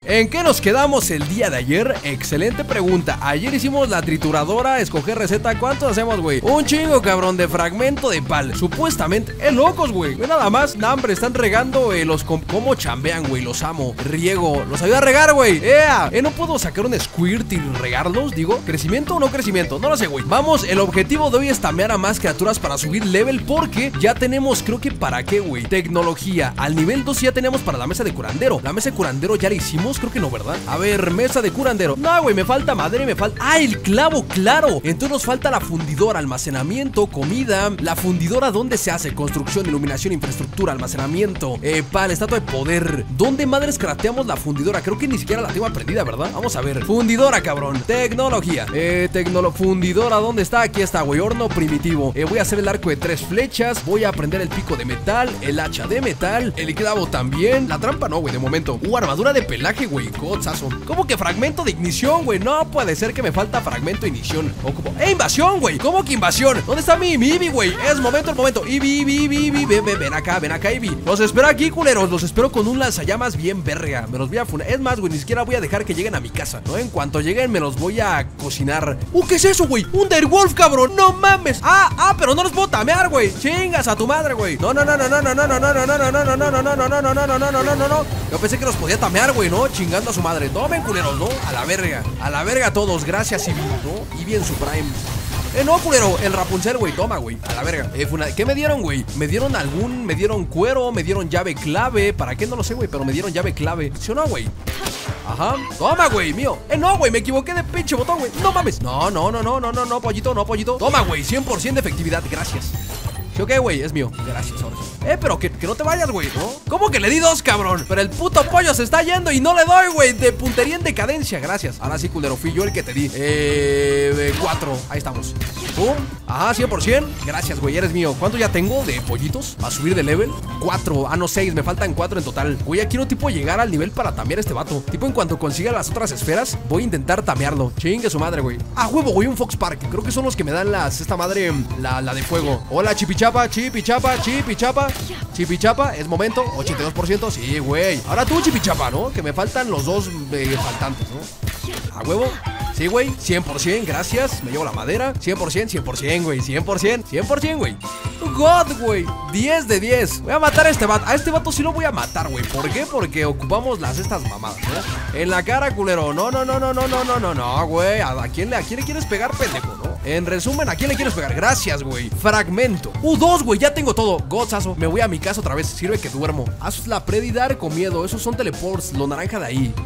¿En qué nos quedamos el día de ayer? Excelente pregunta. Ayer hicimos la trituradora, escoger receta. ¿Cuánto hacemos, güey? Un chingo, cabrón, de fragmento de pal. Supuestamente, locos, güey. Ve nada más, nah, hombre, están regando ¿cómo chambean, güey? Los amo. Riego, los ayuda a regar, güey. ¿No puedo sacar un squirt y regarlos? Digo, ¿crecimiento o no crecimiento? No lo sé, güey. Vamos, el objetivo de hoy es tamear a más criaturas para subir level, porque ya tenemos, creo que para qué, güey. Tecnología. Al nivel 2 ya tenemos para la mesa de curandero. La mesa de curandero ya la hicimos. Creo que no, ¿verdad? A ver, mesa de curandero. No, güey, me falta madera y me falta... ¡Ah, el clavo! ¡Claro! Entonces nos falta la fundidora, almacenamiento, comida. La fundidora, ¿dónde se hace? Construcción, iluminación, infraestructura, almacenamiento, pal, estatua de poder. ¿Dónde madres crafteamos la fundidora? Creo que ni siquiera la tengo aprendida, ¿verdad? Vamos a ver. Fundidora, cabrón. Tecnología. Fundidora, ¿dónde está? Aquí está, güey. Horno primitivo. Voy a hacer el arco de 3 flechas. Voy a aprender el pico de metal, el hacha de metal, el clavo también. La trampa no, güey, de momento. Armadura de pelaje, güey, godsazo. ¿Cómo que fragmento de ignición, güey? No puede ser que me falta fragmento de ignición. Invasión, güey. ¿Cómo que invasión? ¿Dónde está mi Eevee, güey? Es momento, el momento. Eevee. Ven acá, Eevee. Los espero aquí, culeros. Los espero con un lanzallamas bien verga. Me los voy a funar. Es más, güey, ni siquiera voy a dejar que lleguen a mi casa, ¿no? En cuanto lleguen, me los voy a cocinar. ¿Qué es eso, güey? Un direwolf, cabrón. No mames. Pero no los puedo tamear, güey. Chingas a tu madre, güey. No. Yo pensé que los podía tamear, güey, ¿no? Chingando a su madre. Tomen, culeros, ¿no? A la verga todos. Gracias, Eevee, ¿no? Eevee en su prime. No, culero, el Rapunzel, güey, toma, güey, a la verga. ¿Qué me dieron, güey? Me dieron cuero, me dieron llave clave. ¿Para qué? No lo sé, güey, pero me dieron llave clave. ¿Sí o no, güey? Ajá, toma, güey, mío. No, güey, me equivoqué de pinche botón, güey. No mames. No, pollito, no, pollito. Toma, güey, 100% de efectividad, gracias. ¿Sí o qué, güey? Es mío, gracias, ahora sí. Pero que no te vayas, güey, ¿no? ¿Cómo que le di 2, cabrón? Pero el puto pollo se está yendo y no le doy, güey. De puntería en decadencia, gracias. Ahora sí, culero, fui yo el que te di 4, ahí estamos. Ajá, 100%, gracias, güey, eres mío. ¿Cuánto ya tengo de pollitos? ¿A subir de level? 4, no 6, me faltan 4 en total. Güey, ya quiero tipo llegar al nivel para tamear a este vato. Tipo, en cuanto consiga las otras esferas, voy a intentar tamearlo. Chingue su madre, güey. Huevo, güey, un Fox Park. Creo que son los que me dan esta madre, la de fuego. Hola, Chipichapa, Chipichapa. Es momento, 82%, sí, güey. Ahora tú, Chipichapa, ¿no? Que me faltan los 2 faltantes, ¿no? A huevo. Sí, güey, 100%, gracias. Me llevo la madera, 100%, güey, 100%, güey. God, güey, 10 de 10. Voy a matar a este vato. A este vato sí lo voy a matar, güey. ¿Por qué? Porque ocupamos estas mamadas, ¿no? En la cara, culero. No, güey. ¿A quién le quieres pegar, pendejo, no? En resumen, ¿a quién le quieres pegar? Gracias, güey. Fragmento. 2, güey, ya tengo todo. Godsazo. Me voy a mi casa otra vez. Sirve que duermo. Haz la predidar con miedo. Esos son teleports. Lo naranja de ahí.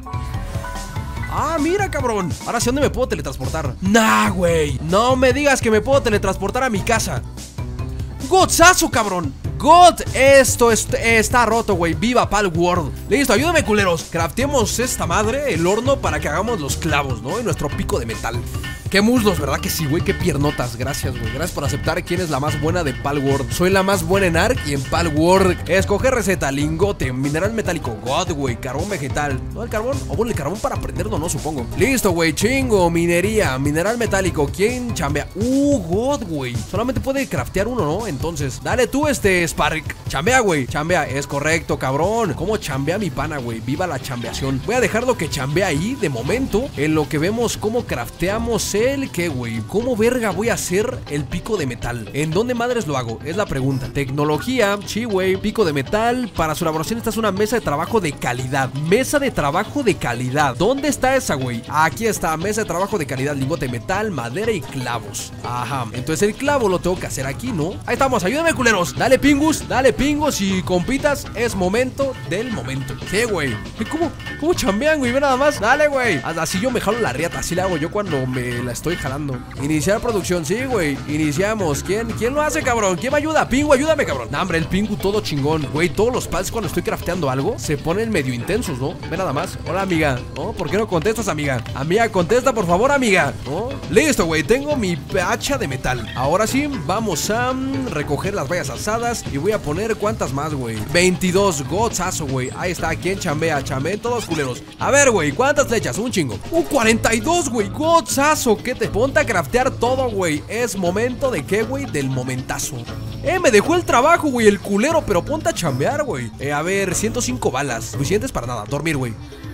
Mira, cabrón. Ahora sí, ¿dónde me puedo teletransportar? Nah, güey. No me digas que me puedo teletransportar a mi casa. Godsazo, cabrón. God, esto está roto, güey. Viva Palworld. Listo, ayúdame, culeros. Craftemos esta madre, el horno, para que hagamos los clavos, ¿no? Y nuestro pico de metal. Qué muslos, ¿verdad que sí, güey? Qué piernotas. Gracias, güey. Gracias por aceptar quién es la más buena de Palworld. Soy la más buena en Ark y en Palworld. Escoger receta, lingote, mineral metálico. God, güey, carbón vegetal. ¿No el carbón? Bueno, el carbón para prenderlo, no, supongo. Listo, güey, chingo, minería, mineral metálico. ¿Quién chambea? God, güey. Solamente puede craftear uno, ¿no? Entonces, dale tú Spark. Chambea, güey. Chambea, es correcto, cabrón. ¿Cómo chambea mi pana, güey? Viva la chambeación. Voy a dejarlo que chambea ahí, de momento, en lo que vemos cómo crafteamos ¿qué, güey? ¿Cómo verga voy a hacer el pico de metal? ¿En dónde madres lo hago? Es la pregunta. Tecnología, sí, güey. Pico de metal. Para su elaboración esta es una mesa de trabajo de calidad. Mesa de trabajo de calidad. ¿Dónde está esa, güey? Aquí está, mesa de trabajo de calidad. Lingote de metal, madera y clavos. Ajá. Entonces el clavo lo tengo que hacer aquí, ¿no? Ahí estamos, ayúdame, culeros. Dale, pingus, y compitas. Es momento del momento. ¿Qué, güey? ¿Cómo chambean, güey? Ve nada más. Dale, güey. Así yo me jalo la riata. Así le hago yo cuando me la estoy jalando. Iniciar producción, sí, güey. Iniciamos. ¿Quién lo hace, cabrón? ¿Quién me ayuda? Pingu, ayúdame, cabrón. Nah, hombre, el Pingu todo chingón. Güey, todos los pals cuando estoy crafteando algo se ponen medio intensos, ¿no? Ve nada más. Hola, amiga. ¿No? ¿Por qué no contestas, amiga? Amiga, contesta, por favor, amiga. ¿No? Listo, güey. Tengo mi hacha de metal. Ahora sí, vamos a recoger las vallas asadas y voy a poner ¿cuántas más, güey? 22. Godsazo, güey. Ahí está. ¿Quién chambea? Chambeen todos, culeros. A ver, güey. ¿Cuántas flechas? Un chingo. 42, güey. Godsazo. ¿Qué te ponte a craftear todo, güey? Es momento de qué, güey? Del momentazo. Me dejó el trabajo, güey, el culero, pero ponte a chambear, güey. A ver, 105 balas. Suficientes para nada. Dormir, güey.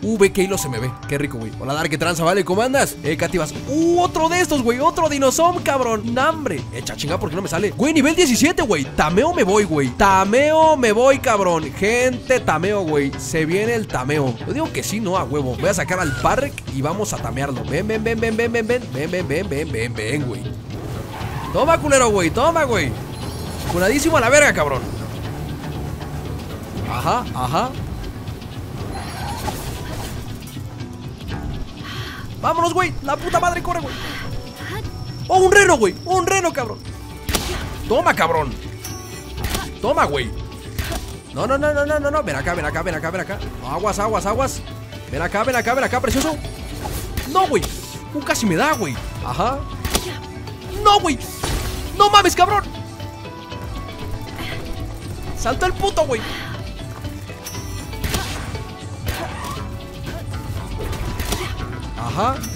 Ve que hilo se me ve. Qué rico, güey. Hola, Dark, ¿qué tranza, vale? ¿Cómo andas? Cativas. Otro de estos, güey. Otro Dinosom, cabrón. Nambre. Echa chinga, ¿por qué no me sale? Güey, nivel 17, güey. Tameo me voy, güey. Tameo me voy, cabrón. Gente, tameo, güey. Se viene el tameo. Yo digo que sí, no, a huevo. Voy a sacar al Park y vamos a tamearlo. Ven, ven, ven, ven, ven, ven, ven. Ven, ven, ven, ven, ven, ven, güey. Toma, culero, güey. Toma, güey. Curadísimo a la verga, cabrón. Ajá, ajá. Vámonos, güey. La puta madre, corre, güey. Oh, un reno, güey. Un reno, cabrón. Toma, cabrón. Toma, güey. No, no, no, no, no, no, no. Ven acá, ven acá, ven acá, ven acá. Aguas, aguas, aguas. Ven acá, ven acá, ven acá, precioso. No, güey. Casi me da, güey. Ajá. No, güey. No mames, cabrón. Saltó el puto, güey. Ajá.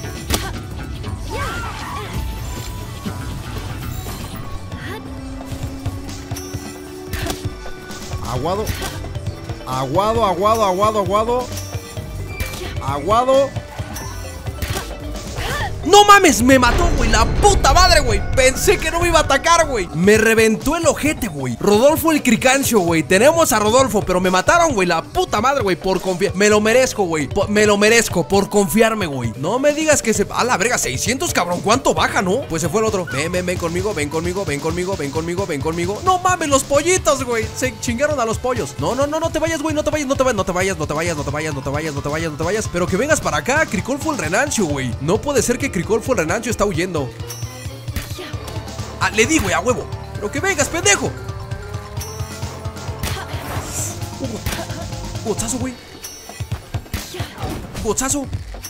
Aguado. Aguado, aguado, aguado, aguado. Aguado. ¡No mames! Me mató, güey. La puta madre, güey. Pensé que no me iba a atacar, güey. Me reventó el ojete, güey. Rodolfo el Cricancio, güey. Tenemos a Rodolfo, pero me mataron, güey. La puta madre, güey. Por confiar. Me lo merezco, güey. Me lo merezco por confiarme, güey. No me digas que se... A la verga, 600, cabrón. ¿Cuánto baja, no? Pues se fue el otro. Ven, ven, ven conmigo. Ven conmigo, ven conmigo, ven conmigo, ven conmigo. No mames, los pollitos, güey. Se chingaron a los pollos. No, no, no, no te vayas, güey. No te vayas, no te vayas, no te vayas, no te vayas, no te vayas, no te vayas, no te vayas, no te vayas. Pero que vengas para acá, Cricolfo el Renancio, güey. No puede ser que Cricolfo el Renancio está huyendo. Ah, le di, güey, a huevo. Pero que vengas, pendejo. Gozazo, güey. Gozazo.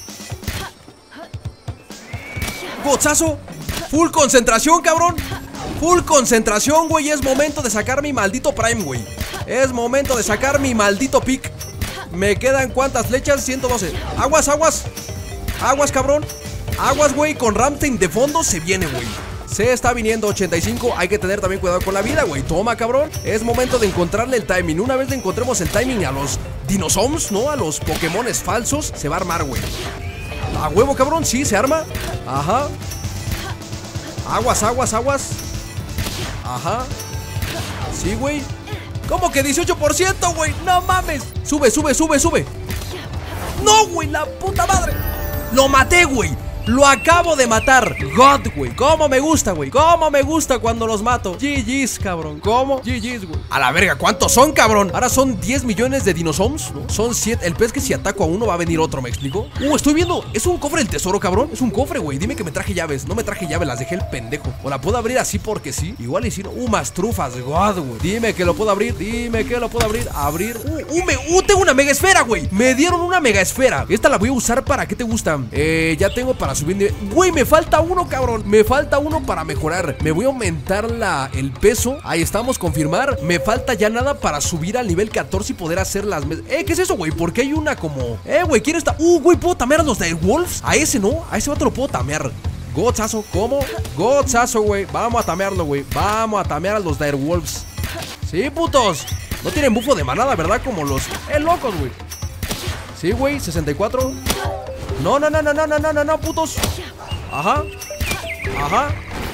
Gozazo. Full concentración, cabrón. Full concentración, güey. Es momento de sacar mi maldito Prime, güey. Es momento de sacar mi maldito pick. Me quedan ¿cuántas flechas? 112. Aguas, aguas. Aguas, cabrón. Aguas, güey, con Ramstein de fondo se viene, güey. Se está viniendo 85. Hay que tener también cuidado con la vida, güey. Toma, cabrón. Es momento de encontrarle el timing. Una vez le encontremos el timing a los Dinosoms, ¿no? A los Pokémones falsos, se va a armar, güey. A huevo, cabrón. Sí, se arma. Ajá. Aguas, aguas, aguas. Ajá. Sí, güey. ¿Cómo que 18%, güey? No mames. Sube, sube, sube, sube. No, güey, la puta madre. Lo maté, güey. Lo acabo de matar. God, güey. ¿Cómo me gusta, güey? ¿Cómo me gusta cuando los mato? GG's, cabrón. ¿Cómo? GG's, güey. A la verga, ¿cuántos son, cabrón? Ahora son 10 millones de Dinosoms, ¿no? Son 7. El pez que si ataco a uno va a venir otro, ¿me explico? Estoy viendo. ¿Es un cofre del tesoro, cabrón? Es un cofre, güey. Dime que me traje llaves. No me traje llaves, las dejé el pendejo. O la puedo abrir así porque sí. Igual y si no. Más trufas, God, güey. Dime que lo puedo abrir. Dime que lo puedo abrir. Abrir. Tengo una mega esfera, güey. Me dieron una mega esfera. Esta la voy a usar para. ¿Qué te gusta? Ya tengo para subir nivel. Güey, me falta uno, cabrón. Me falta uno para mejorar. Me voy a aumentar el peso. Ahí estamos, confirmar. Me falta ya nada para subir al nivel 14 y poder hacer las... ¿Qué es eso, güey? Porque hay una como... güey, ¿quién está? Güey, ¿puedo tamear a los Direwolves? A ese no. A ese vato lo puedo tamear. Gozazo, ¿cómo? Gozazo, güey. Vamos a tamearlo, güey. Vamos a tamear a los Direwolves. Sí, putos. No tienen bufo de manada, ¿verdad? Como los... locos, güey. Sí, güey, 64. No, no, no, no, no, no, no, no, no, putos. Ajá. Ajá.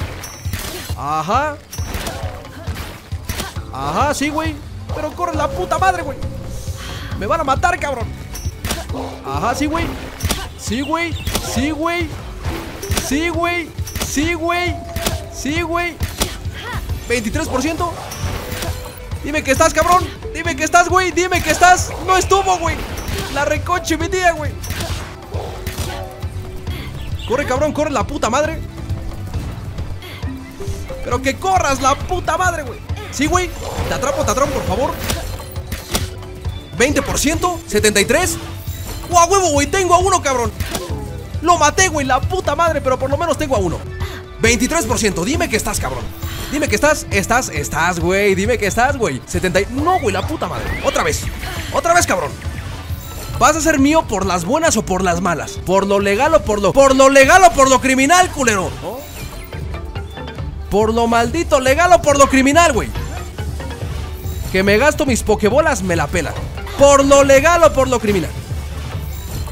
Ajá. Ajá, sí, güey. Pero corre la puta madre, güey. Me van a matar, cabrón. Ajá, sí, güey. Sí, güey. Sí, güey. Sí, güey. Sí, güey. Sí, güey. 23%. Dime que estás, cabrón. Dime que estás, güey. Dime que estás. No estuvo, güey. La recoche mi día, güey. Corre, cabrón, corre la puta madre. Pero que corras la puta madre, güey. Sí, güey. Te atrapo, por favor. 20%, 73. ¡Guau, huevo, güey! Tengo a uno, cabrón. Lo maté, güey, la puta madre. Pero por lo menos tengo a uno. 23%, dime que estás, cabrón. Dime que estás, güey. Dime que estás, güey. 70. No, güey, la puta madre. Otra vez, cabrón. ¿Vas a ser mío por las buenas o por las malas? ¿Por lo legal o por lo criminal, culero? ¿Oh? ¿Por lo maldito legal o por lo criminal, güey? Que me gasto mis pokebolas, me la pela. ¿Por lo legal o por lo criminal?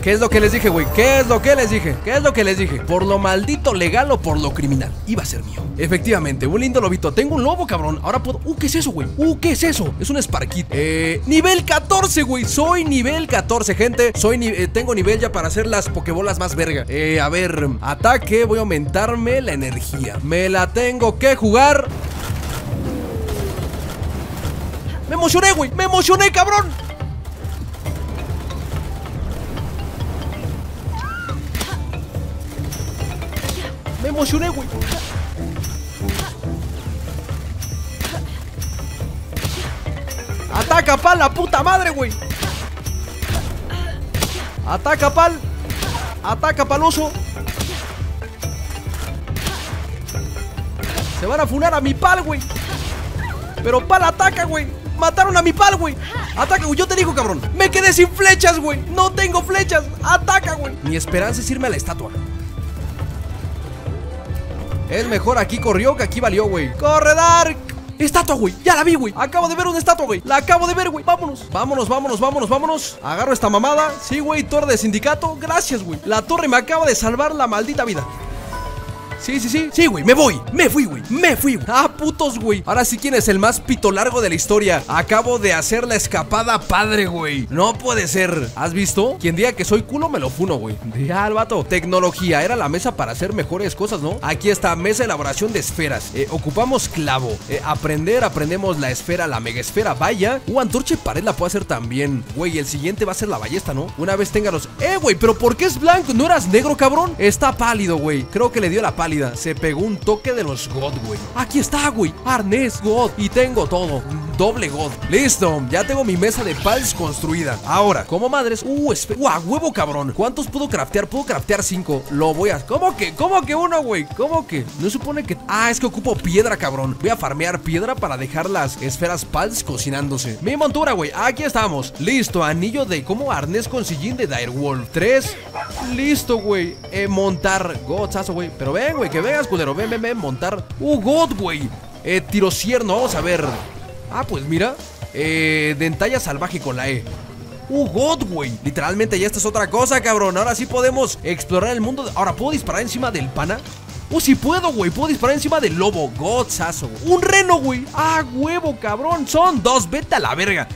¿Qué es lo que les dije, güey? ¿Qué es lo que les dije? ¿Qué es lo que les dije? Por lo maldito legal o por lo criminal. Iba a ser mío. Efectivamente, un lindo lobito. Tengo un lobo, cabrón. Ahora puedo... ¿qué es eso, güey? ¿Qué es eso? Es un Sparkit. Nivel 14, güey. Soy nivel 14, gente. Tengo nivel ya para hacer las pokebolas más verga. A ver, ataque. Voy a aumentarme la energía. Me la tengo que jugar. Me emocioné, güey. Me emocioné, cabrón. Me emocioné, güey. Ataca, pal, la puta madre, güey. Ataca, pal. Ataca, paloso. Se van a funar a mi pal, güey. Pero pal ataca, güey. Mataron a mi pal, güey. Ataca, güey, yo te digo, cabrón. Me quedé sin flechas, güey. No tengo flechas. Ataca, güey. Mi esperanza es irme a la estatua. Es mejor aquí corrió que aquí valió, güey. ¡Corre, Dark! Estatua, güey, ya la vi, güey. Acabo de ver una estatua, güey. La acabo de ver, güey. Vámonos, vámonos, vámonos, vámonos, vámonos. Agarro esta mamada. Sí, güey, torre de sindicato. Gracias, güey. La torre me acaba de salvar la maldita vida. Sí, sí, sí. Sí, güey, me voy. Me fui, güey. Me fui, güey. Ah, putos, güey. Ahora sí, ¿quién es el más pito largo de la historia? Acabo de hacer la escapada padre, güey. No puede ser. ¿Has visto? Quien diga que soy culo me lo funo, güey. Ya, el vato. Tecnología. Era la mesa para hacer mejores cosas, ¿no? Aquí está, mesa de elaboración de esferas. Ocupamos clavo. Aprendemos la esfera, la mega esfera. Vaya. Antorcha de pared la puedo hacer también. Güey, el siguiente va a ser la ballesta, ¿no? Una vez tenga los... güey, pero ¿por qué es blanco? ¿No eras negro, cabrón? Está pálido, güey. Creo que le dio la pálida. Se pegó un toque de los God, güey. Aquí está, güey. Arnés God. Y tengo todo. Doble God. Listo. Ya tengo mi mesa de pals construida. Ahora, como madres. A huevo, cabrón. ¿Cuántos puedo craftear? Puedo craftear 5. Lo voy a... ¿Cómo que uno, güey? ¿Cómo que? No supone que... es que ocupo piedra, cabrón. Voy a farmear piedra para dejar las esferas pals cocinándose. Mi montura, güey. Aquí estamos. Listo. Anillo de... ¿Cómo? Arnés con sillín de Direwolf 3. Listo, güey. Montar. Godsazo, güey. Pero ven, güey, que vengas, culero. Ven, montar. God, güey. Tirocierno, vamos a ver. Pues mira. Dentalla salvaje con la E. God, güey. Literalmente ya esta es otra cosa, cabrón. Ahora sí podemos explorar el mundo. Ahora, ¿puedo disparar encima del pana? Sí puedo, güey. Puedo disparar encima del lobo. Godsazo. Un reno, güey. Huevo, cabrón. Son 2. Vete a la verga.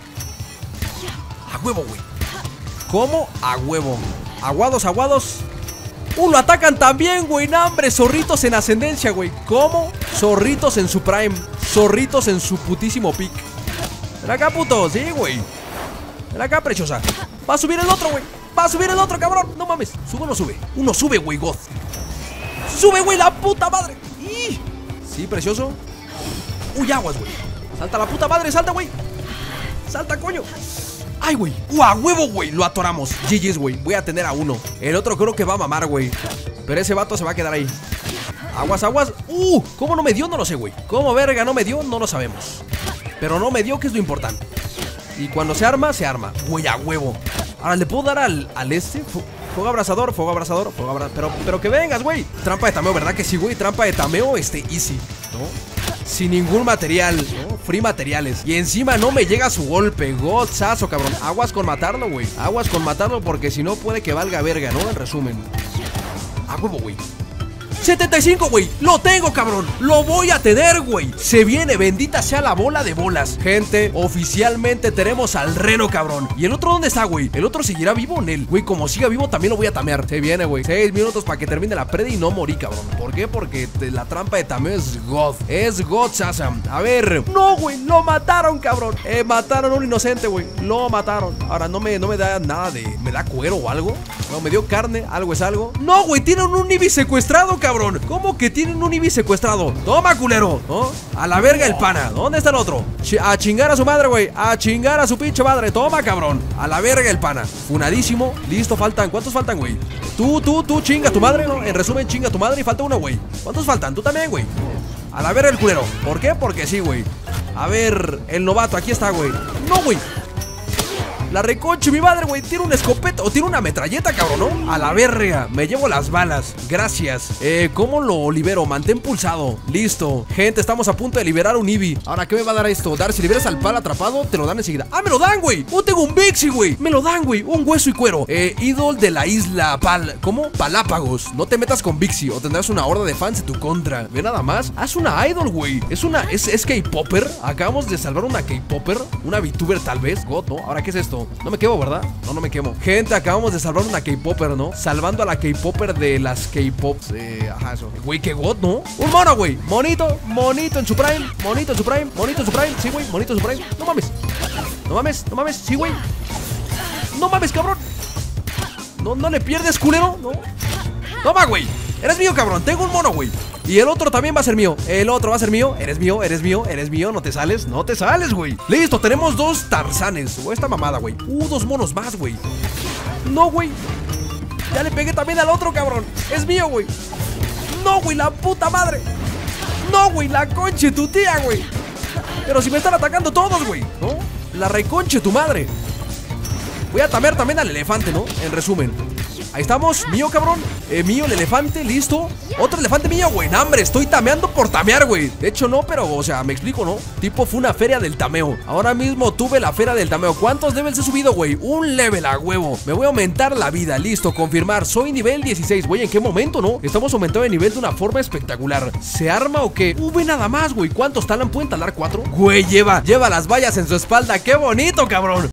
A huevo, güey. ¿Cómo? A huevo. Aguados. Lo atacan también, güey. No, hombre, zorritos en ascendencia, güey. ¿Cómo? Zorritos en su prime. Zorritos en su putísimo pick. Ven acá, puto. Sí, güey. Ven acá, preciosa. Va a subir el otro, güey. Va a subir el otro, cabrón. No mames. ¿Sube o no sube? Uno sube, güey, God. Sube, güey, la puta madre. Sí, precioso. Aguas, güey. Salta la puta madre, salta, güey. Salta, coño. Ay, güey. A huevo, güey. Lo atoramos. GG's, güey. Voy a tener a uno. El otro creo que va a mamar, güey. Pero ese vato se va a quedar ahí. Aguas. ¿Cómo no me dio? No lo sé, güey. ¿Cómo verga no me dio? No lo sabemos. Pero no me dio, que es lo importante. Y cuando se arma, se arma. Güey, a huevo. Ahora, ¿le puedo dar al este? Fuego abrasador. Pero que vengas, güey. Trampa de tameo, ¿verdad que sí, güey? Trampa de tameo, easy, ¿no? Sin ningún material, ¿no? Free materiales. Y encima no me llega su golpe. Godsazo, cabrón. Aguas con matarlo, güey. Aguas con matarlo porque si no puede que valga verga, ¿no? En resumen. A huevo, güey. 75, güey. Lo tengo, cabrón. Lo voy a tener, güey. Se viene, bendita sea la bola de bolas. Gente, oficialmente tenemos al reno, cabrón. ¿Y el otro dónde está, güey? ¿El otro seguirá vivo, Nel? Güey, como siga vivo también lo voy a tamear. Se viene, güey. 6 minutos para que termine la predi y no morí, cabrón. ¿Por qué? Porque la trampa de tameo es God. Es God, Sasam. A ver. No, güey. Lo mataron, cabrón. Mataron a un inocente, güey. Lo mataron. Ahora no me da nada de... ¿Me da cuero o algo? No, me dio carne. Algo es algo. No, güey. Tienen un Eevee secuestrado, cabrón. ¿Cómo que tienen un Eevee secuestrado? Toma, culero, ¿no? A la verga el pana. ¿Dónde está el otro? A chingar a su madre, güey. A chingar a su pinche madre. Toma, cabrón. A la verga el pana. Funadísimo. Listo, faltan. ¿Cuántos faltan, güey? Tú, chinga a tu madre, ¿no? En resumen, chinga a tu madre y falta uno, güey. ¿Cuántos faltan? Tú también, güey. A la verga el culero. ¿Por qué? Porque sí, güey. A ver, el novato, aquí está, güey. No, güey. La reconche, mi madre, güey. Tiene un escopeta. escopeta o tiene una metralleta, cabrón, ¿no? A la verga, me llevo las balas. Gracias. ¿Cómo lo libero? Mantén pulsado. Listo. Gente, estamos a punto de liberar un Eevee. Ahora, ¿qué me va a dar esto? Dar, si liberas al pal atrapado, te lo dan enseguida. ¡Ah, me lo dan, güey! ¡Oh, tengo un Bixie, güey! Me lo dan, güey. Un hueso y cuero. Idol de la isla Pal... ¿Cómo? Palápagos. No te metas con Bixie o tendrás una horda de fans en tu contra. Ve nada más. Haz una idol, güey. Es K-Popper. Acabamos de salvar una K-Popper. Una VTuber tal vez. God, ¿no? Ahora, ¿qué es esto? No me quemo, ¿verdad? No, no me quemo. Gente, acabamos de salvar una K-Popper, ¿no? Salvando a la K-Popper de las K-Pops. Ajá, eso. Güey, qué God, ¿no? Un mono, güey. Monito en su prime. Monito en su prime. Monito en su prime. Sí, güey. Monito en su prime. No mames. No mames. No mames. Sí, güey. No mames, cabrón. No le pierdes, culero. No. Toma, güey. Eres mío, cabrón. Tengo un mono, güey. Y el otro también va a ser mío. El otro va a ser mío. Eres mío, eres mío, eres mío. No te sales, no te sales, güey. Listo, tenemos 2 Tarzanes. O esta mamada, güey. 2 monos más, güey. No, güey. Ya le pegué también al otro, cabrón. Es mío, güey. No, güey, la puta madre. No, güey, la conche tu tía, güey. Pero si me están atacando todos, güey, ¿no? La reconche tu madre. Voy a tamear también al elefante, ¿no? En resumen. Ahí estamos, mío, cabrón. Mío el elefante, listo. Otro elefante mío, güey. No, hombre, estoy tameando por tamear, güey. De hecho, no, pero, o sea, me explico, ¿no? Tipo, fue una feria del tameo. Ahora mismo tuve la feria del tameo. ¿Cuántos levels he subido, güey? Un level a huevo. Me voy a aumentar la vida, listo, confirmar. Soy nivel 16, güey. ¿En qué momento, no? Estamos aumentando de nivel de una forma espectacular. ¿Se arma o qué? Ve nada más, güey. ¿Cuántos talan? ¿Pueden talar 4? Güey, lleva las vallas en su espalda. ¡Qué bonito, cabrón!